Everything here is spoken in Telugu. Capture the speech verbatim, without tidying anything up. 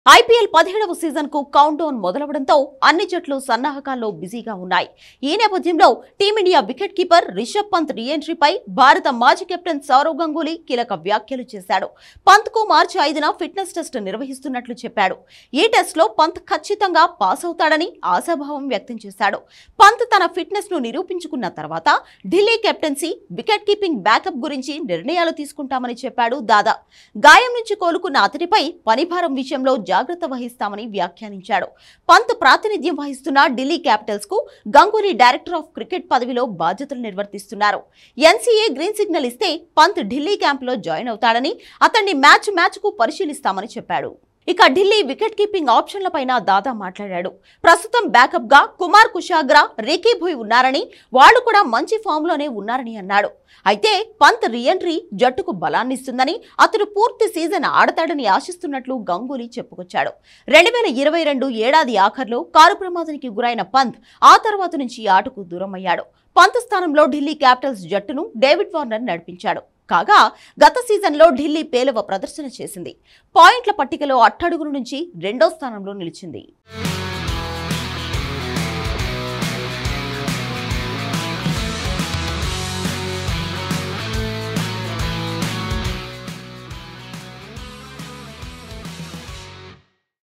ఐపీఎల్ పదిహేడవ సీజన్ కు కౌంట్ డౌన్ మొదలవడంతో అన్ని జట్లు సన్నాహకాల్లో బిజీగా ఉన్నాయి. ఈ నేపథ్యంలో team India wicket keeper Rishabh Pant re ఎంట్రీపై భారత మాజీ కెప్టెన్ సౌరవ్ గంగూలీ కీలక వ్యాఖ్యలు చేశాడు. పంత్ కు మార్చి ఐదున ఫిట్నెస్ టెస్ట్ నిర్వహిస్తున్నట్లు చెప్పాడు. ఈ టెస్ట్ లో పంత్ ఖచ్చితంగా పాస్ అవుతాడని ఆశాభావం వ్యక్తం చేశాడు. పంత్ తన ఫిట్నెస్ ను నిరూపించుకున్న తర్వాత Delhi captaincy, wicket keeping backup గురించి నిర్ణయాలు తీసుకుంటామని చెప్పాడు దాదా. గాయం నుంచి కోలుకున్న అతడిపై పనిభారం విషయంలో జాగ్రత్త వహిస్తామని వ్యాఖ్యానించాడు. పంత్ ప్రాతినిధ్యం వహిస్తున్న ఢిల్లీ క్యాపిటల్స్ కు గంగూలీ డైరెక్టర్ ఆఫ్ క్రికెట్ పదవిలో బాధ్యతలు నిర్వర్తిస్తున్నారు. ఎన్సీఏ గ్రీన్ సిగ్నల్ ఇస్తే పంత్ ఢిల్లీ క్యాంపులో జాయిన్ అవుతాడని, అతన్ని మ్యాచ్ మ్యాచ్ కు పరిశీలిస్తామని చెప్పాడు. ఇక ఢిల్లీ వికెట్ కీపింగ్ ఆప్షన్లపైన దాదా మాట్లాడాడు. ప్రస్తుతం బ్యాకప్ గా కుమార్ కుషాగ్రా, రికీ భుయ్ ఉన్నారని, వాళ్లు కూడా మంచి ఫామ్ లోనే ఉన్నారని అన్నాడు. అయితే పంత్ రీ ఎంట్రీ జట్టుకు బలాన్నిస్తుందని, అతడు పూర్తి సీజన్ ఆడతాడని ఆశిస్తున్నట్లు గంగూలీ చెప్పుకొచ్చాడు. రెండు వేల ఇరవై రెండు ఏడాది ఆఖర్లో కారు ప్రమాదానికి గురైన పంత్ ఆ తర్వాత నుంచి ఆటకు దూరమయ్యాడు. పంత్ స్థానంలో ఢిల్లీ క్యాపిటల్స్ జట్టును డేవిడ్ వార్నర్ నడిపించాడు. కాగా గత సీజన్లో ఢిల్లీ పేలవ ప్రదర్శన చేసింది. పాయింట్ల పట్టికలో అట్టడుగుల నుంచి రెండో స్థానంలో నిలిచింది.